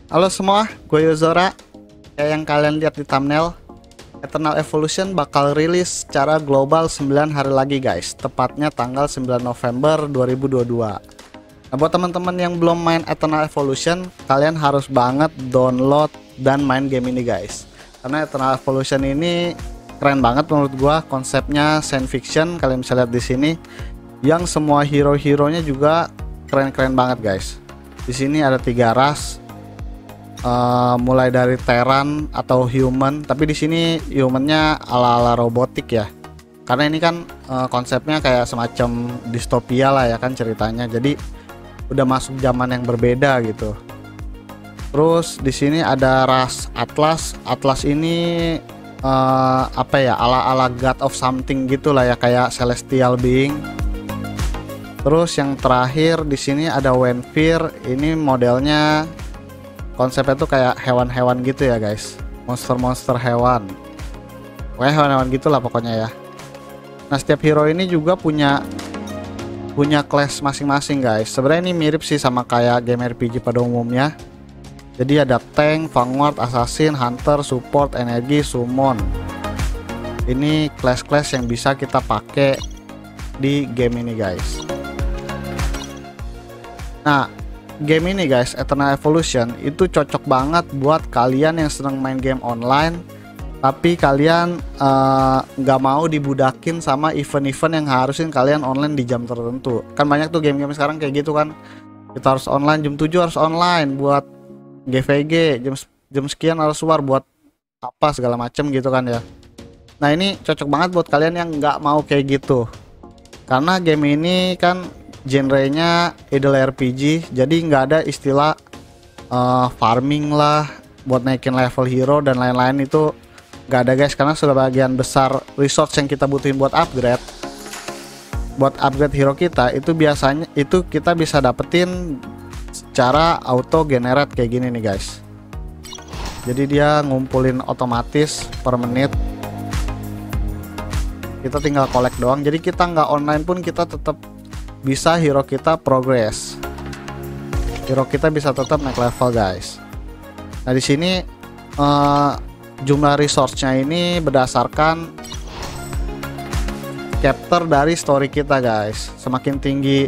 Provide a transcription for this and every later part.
Halo semua, gue Yozora. Kayak yang kalian lihat di thumbnail, Eternal Evolution bakal rilis secara global 9 hari lagi guys, tepatnya tanggal 9 November 2022. Nah, buat teman-teman yang belum main Eternal Evolution, kalian harus banget download dan main game ini guys. Karena Eternal Evolution ini keren banget menurut gua, konsepnya science fiction, kalian bisa lihat di sini. Yang semua hero-heronya juga keren-keren banget guys. Di sini ada 3 ras. Mulai dari Terran atau human, tapi di sini humannya ala-ala robotik ya. Karena ini kan konsepnya kayak semacam distopia lah ya kan ceritanya. Jadi udah masuk zaman yang berbeda gitu. Terus di sini ada ras Atlas. Atlas ini apa ya, ala-ala god of something gitulah ya, kayak celestial being. Terus yang terakhir di sini ada Wenfir. Ini modelnya konsepnya tuh kayak hewan-hewan gitu ya guys, monster-monster hewan, pokoknya hewan-hewan gitulah pokoknya ya. Nah, setiap hero ini juga punya class masing-masing guys. Sebenarnya ini mirip sih sama kayak game RPG pada umumnya. Jadi ada tank, vanguard, assassin, hunter, support, energi, summon. Ini class-class yang bisa kita pakai di game ini guys. Nah, game ini guys, Eternal Evolution itu cocok banget buat kalian yang seneng main game online, tapi kalian nggak mau dibudakin sama event-event yang harusin kalian online di jam tertentu. Kan banyak tuh game-game sekarang kayak gitu kan, kita harus online jam 7 harus online buat GVG, jam sekian harus keluar buat apa segala macem gitu kan ya. Nah, ini cocok banget buat kalian yang nggak mau kayak gitu, karena game ini kan genrenya idle RPG, jadi nggak ada istilah farming lah buat naikin level hero dan lain-lain, itu nggak ada guys. Karena sebagian besar resource yang kita butuhin buat upgrade hero kita itu biasanya itu kita bisa dapetin secara auto generate kayak gini nih guys. Jadi dia ngumpulin otomatis per menit, kita tinggal collect doang. Jadi kita nggak online pun kita tetap bisa hero kita progress, hero kita bisa tetap naik level guys. Nah, di sini jumlah resource-nya ini berdasarkan chapter dari story kita guys. Semakin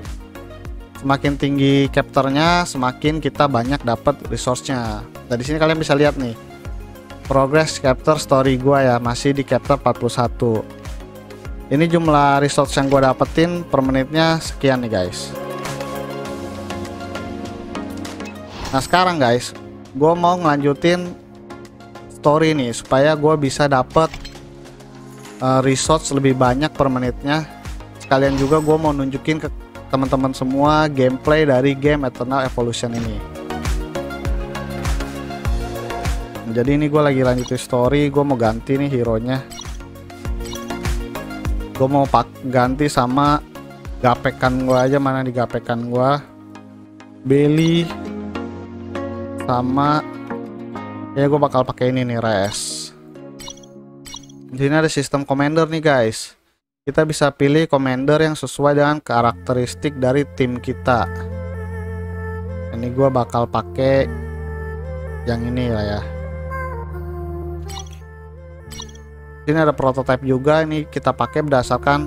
tinggi chapternya, semakin kita banyak dapat resource-nya. Nah, di sini kalian bisa lihat nih progress chapter story gua ya, masih di chapter 41. Ini jumlah resource yang gue dapetin per menitnya sekian nih guys. Nah, sekarang guys, gue mau ngelanjutin story nih supaya gue bisa dapet resource lebih banyak per menitnya. Sekalian juga gue mau nunjukin ke teman-teman semua gameplay dari game Eternal Evolution ini. Jadi ini gue lagi lanjutin story, gue mau ganti nih hero nya. Gue mau ganti sama gapekan gue aja, mana di gapekan gue, Belly sama ya gue bakal pakai ini nih, Res. Di sini ada sistem commander nih guys. Kita bisa pilih commander yang sesuai dengan karakteristik dari tim kita. Ini gue bakal pakai yang ini lah ya. Ini ada prototype juga, ini kita pakai berdasarkan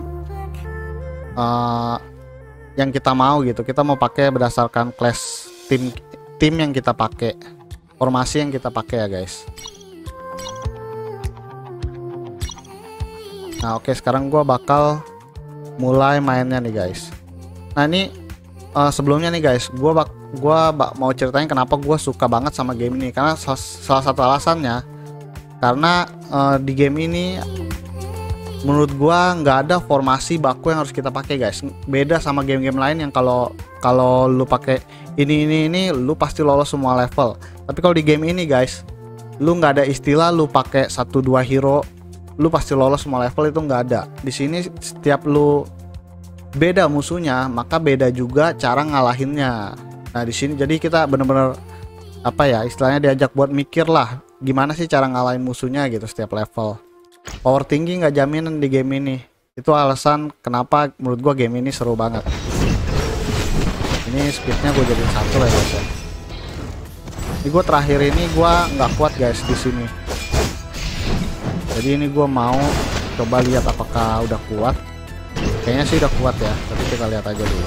yang kita mau gitu. Kita mau pakai berdasarkan class tim yang kita pakai, formasi yang kita pakai ya guys. Nah, oke, sekarang gua bakal mulai mainnya nih guys. Nah, ini sebelumnya nih guys, gua mau ceritain kenapa gua suka banget sama game ini. Karena salah satu alasannya, karena di game ini menurut gua nggak ada formasi baku yang harus kita pakai guys. Beda sama game-game lain yang kalau lu pakai ini lu pasti lolos semua level. Tapi kalau di game ini guys, lu nggak ada istilah lu pakai 1-2 hero lu pasti lolos semua level, itu nggak ada. Di sini setiap lu beda musuhnya, maka beda juga cara ngalahinnya. Nah, di sini jadi kita bener-bener apa ya, istilahnya diajak buat mikir lah, gimana sih cara ngalahin musuhnya gitu setiap level. Power tinggi nggak jaminan di game ini. Itu alasan kenapa menurut gua game ini seru banget. Ini speednya gue jadiin 1 ya guys ya. Ini gue terakhir ini gue nggak kuat guys di sini. Jadi ini gue mau coba lihat apakah udah kuat. Kayaknya sih udah kuat ya, tapi kita lihat aja dulu.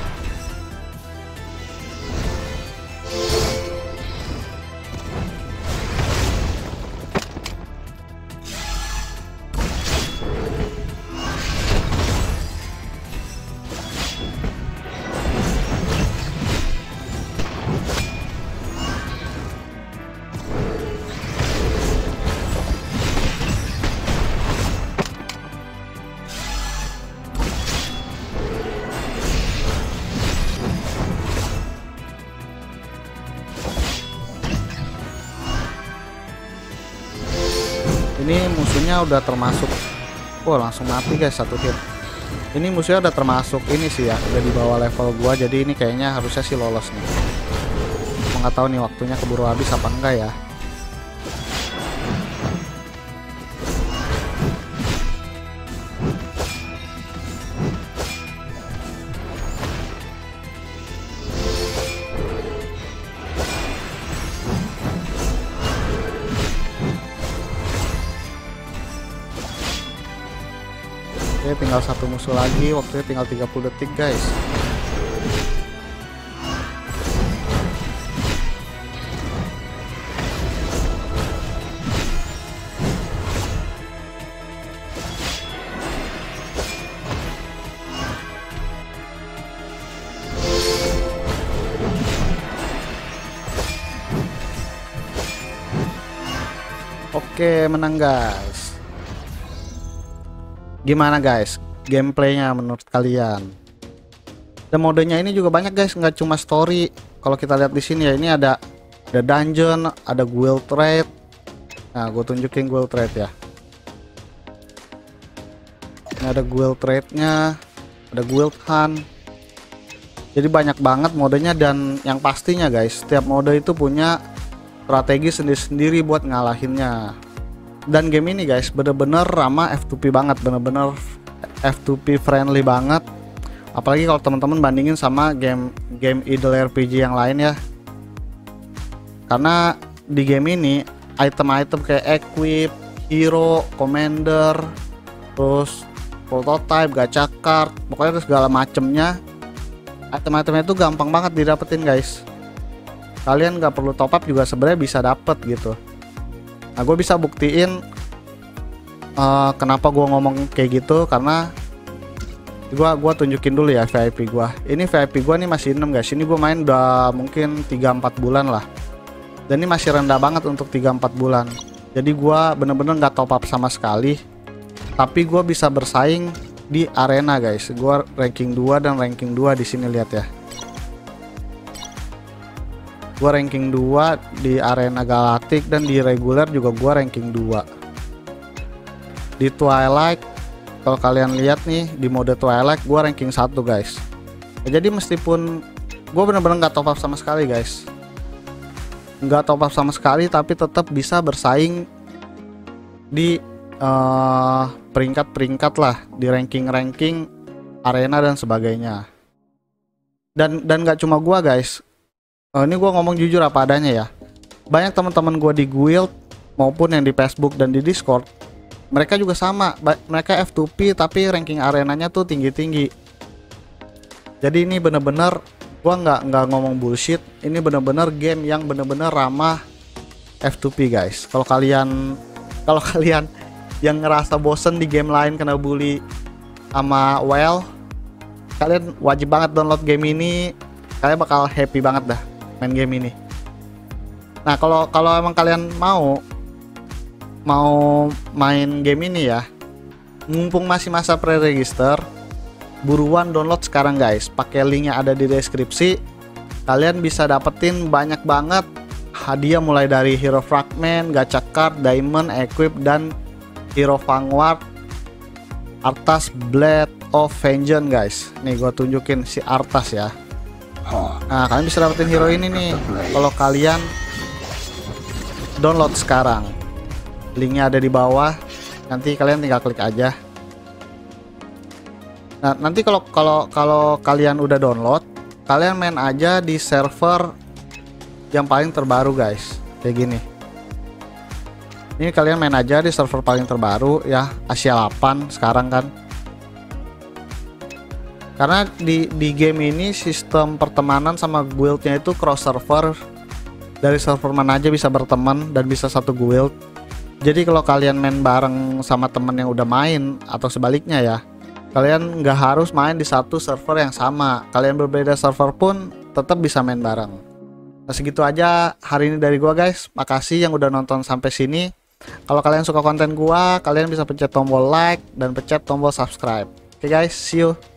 Ini musuhnya udah termasuk, wah langsung mati guys, satu hit. Ini musuhnya udah termasuk ini sih ya, udah di bawah level gua, jadi ini kayaknya harusnya sih lolos nih. Nggak tahu nih waktunya keburu habis apa enggak ya. Oke, tinggal satu musuh lagi, waktunya tinggal 30 detik guys. Oke, menang guys. Gimana guys gameplaynya menurut kalian? Dan modenya ini juga banyak guys, nggak cuma story. Kalau kita lihat di sini ya, ini ada dungeon, ada guild trade. Nah, gue tunjukin guild trade ya. Ini ada guild trade-nya, ada guild hunt. Jadi banyak banget modenya, dan yang pastinya guys, setiap mode itu punya strategi sendiri-sendiri buat ngalahinnya. Dan game ini guys bener-bener ramah F2P banget, bener-bener F2P friendly banget. Apalagi kalau teman-teman bandingin sama game idle RPG yang lain ya. Karena di game ini item-item kayak equip, hero, commander, terus prototype, gacha card, pokoknya segala macemnya, item-itemnya itu gampang banget didapetin guys. Kalian nggak perlu top up juga sebenarnya bisa dapet gitu. Nah, gue bisa buktiin kenapa gue ngomong kayak gitu, karena gue tunjukin dulu ya VIP gue. Ini VIP gue nih masih 6 guys. Ini gue main udah mungkin 3-4 bulan lah, dan ini masih rendah banget untuk 3-4 bulan. Jadi gue bener-bener nggak top up sama sekali, tapi gue bisa bersaing di arena guys. Gue ranking 2 dan ranking 2 di sini, lihat ya. Gue ranking 2 di arena galaktik, dan di reguler juga gue ranking 2. Di Twilight, kalau kalian lihat nih di mode Twilight gue ranking 1 guys. Ya, jadi meskipun gue bener-bener nggak top up sama sekali guys, nggak top up sama sekali, tapi tetap bisa bersaing di peringkat-peringkat lah, di ranking-ranking arena dan sebagainya. Dan nggak cuma gue guys. Ini gue ngomong jujur apa adanya ya. Banyak teman-teman gue di guild maupun yang di Facebook dan di Discord, mereka juga sama. Mereka F2P tapi ranking arenanya tuh tinggi-tinggi. Jadi ini bener-bener gue nggak ngomong bullshit. Ini bener-bener game yang bener-bener ramah F2P guys. Kalau kalian yang ngerasa bosen di game lain kena bully sama WoW, kalian wajib banget download game ini. Kalian bakal happy banget dah main game ini. Nah, kalau emang kalian mau main game ini ya, mumpung masih masa pre-register, buruan download sekarang guys. Pakai linknya ada di deskripsi. Kalian bisa dapetin banyak banget hadiah, mulai dari hero fragment, gacha card, diamond, equip, dan hero vanguard, Arthas Blade of Vengeance guys. Nih gue tunjukin si Arthas ya. Nah, kalian bisa dapetin hero ini nih kalau kalian download sekarang. Linknya ada di bawah. Nanti kalian tinggal klik aja. Nah, nanti kalau kalian udah download, kalian main aja di server yang paling terbaru guys, kayak gini. Ini kalian main aja di server paling terbaru ya, Asia 8 sekarang kan. Karena di game ini sistem pertemanan sama guildnya itu cross server. Dari server mana aja bisa berteman dan bisa satu guild. Jadi kalau kalian main bareng sama temen yang udah main atau sebaliknya ya, kalian nggak harus main di satu server yang sama. Kalian berbeda server pun tetap bisa main bareng. Nah, segitu aja hari ini dari gua guys. Makasih yang udah nonton sampai sini. Kalau kalian suka konten gua, kalian bisa pencet tombol like dan pencet tombol subscribe. Oke guys, see you.